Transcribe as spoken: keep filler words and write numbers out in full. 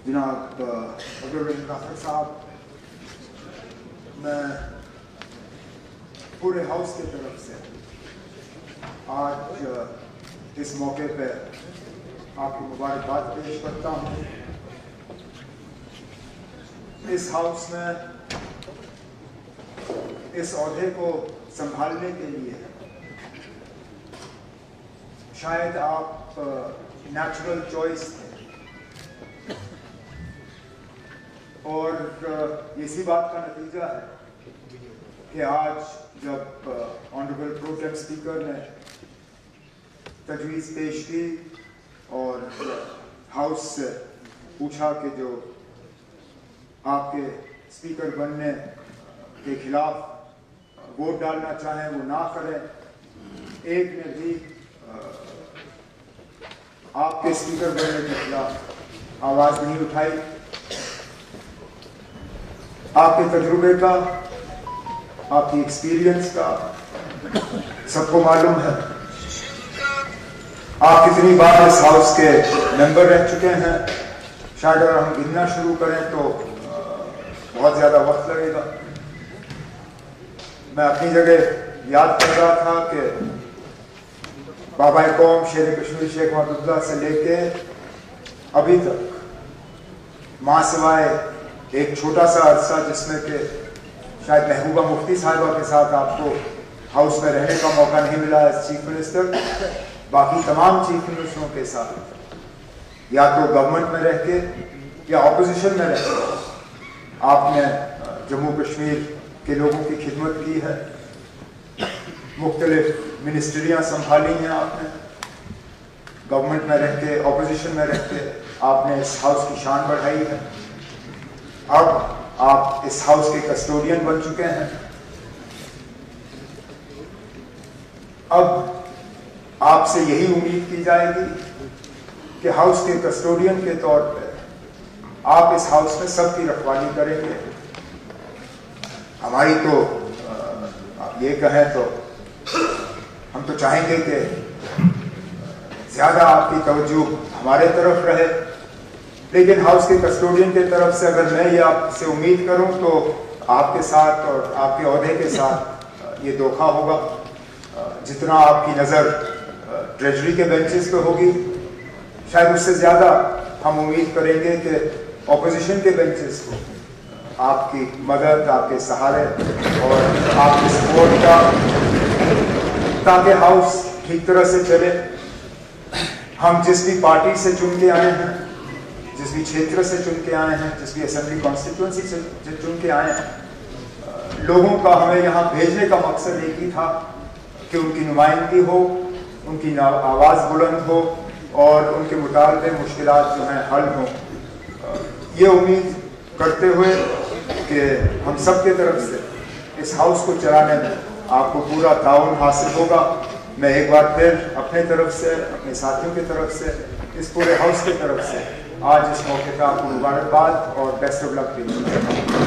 जनाब अब्दुल रहीम काफर साहब, मैं पूरे हाउस की तरफ से आज इस मौके पे आपको मुबारकबाद पेश करता हूँ। इस हाउस में इस ओहदे को संभालने के लिए शायद आप नेचुरल चॉइस थे और इसी बात का नतीजा है कि आज जब ऑनरेबल प्रोटेम स्पीकर ने तजवीज़ पेश की और हाउस से पूछा कि जो आपके स्पीकर बनने के खिलाफ वोट डालना चाहें वो ना करें, एक ने भी आपके स्पीकर बनने के खिलाफ आवाज़ नहीं उठाई। आपके तजुर्बे का, आपकी एक्सपीरियंस का सबको मालूम है। आप कितनी बार इस हाउस के मेंबर रह चुके हैं, शायद अगर हम गिनना शुरू करें तो बहुत ज़्यादा वक्त लगेगा। मैं अपनी जगह याद कर रहा था कि बाबा कौम शेर कश्मीर शेख महमूदुल्लाह से लेके अभी तक माँ सिवाय एक छोटा सा अरसा जिसमें कि शायद महबूबा मुफ्ती साहिबा के साथ आपको हाउस में रहने का मौका नहीं मिला एज चीफ मिनिस्टर, बाकी तमाम चीफ मिनिस्टरों के साथ या तो गवर्नमेंट में रह के या ऑपोजिशन में रह के आपने जम्मू कश्मीर के लोगों की खिदमत की है। मुख्तलिफ मिनिस्ट्रियाँ संभाली हैं आपने, गवर्नमेंट में रह के ऑपोजिशन में रह के आपने इस हाउस की शान बढ़ाई है। अब आप इस हाउस के कस्टोडियन बन चुके हैं। अब आपसे यही उम्मीद की जाएगी कि हाउस के कस्टोडियन के तौर पे आप इस हाउस में सबकी रखवाली करेंगे। हमारी तो आप ये कहें तो हम तो चाहेंगे कि ज़्यादा आपकी तवज्जो हमारे तरफ रहे, लेकिन हाउस के कस्टोडियन की तरफ से अगर मैं ये आपसे उम्मीद करूं तो आपके साथ और आपके ओहदे के साथ ये धोखा होगा। जितना आपकी नज़र ट्रेजरी के बेंचेस पे होगी, शायद उससे ज़्यादा हम उम्मीद करेंगे कि ऑपोजिशन के बेंचेस को आपकी मदद, आपके सहारे और आपके सपोर्ट का, ताकि हाउस ठीक तरह से चले। हम जिस भी पार्टी से चुन के आए हैं, जिस भी क्षेत्र से चुन के आए हैं, जिस भी असेंबली कॉन्स्टिट्यूंसी से चुन के आए हैं, लोगों का हमें यहाँ भेजने का मकसद एक ही था कि उनकी नुमाइंदगी हो, उनकी आवाज़ बुलंद हो और उनके मुताबिक मुश्किलात जो हैं हल हों। ये उम्मीद करते हुए कि हम सब के तरफ से इस हाउस को चलाने में आपको पूरा ताउन हासिल होगा। मैं एक बार फिर अपने तरफ से, अपने साथियों की तरफ से, इस पूरे हाउस की तरफ से आज इस मौके का आपको मुबारकबाद और बेस्ट ऑफ लक देना चाहता हूँ।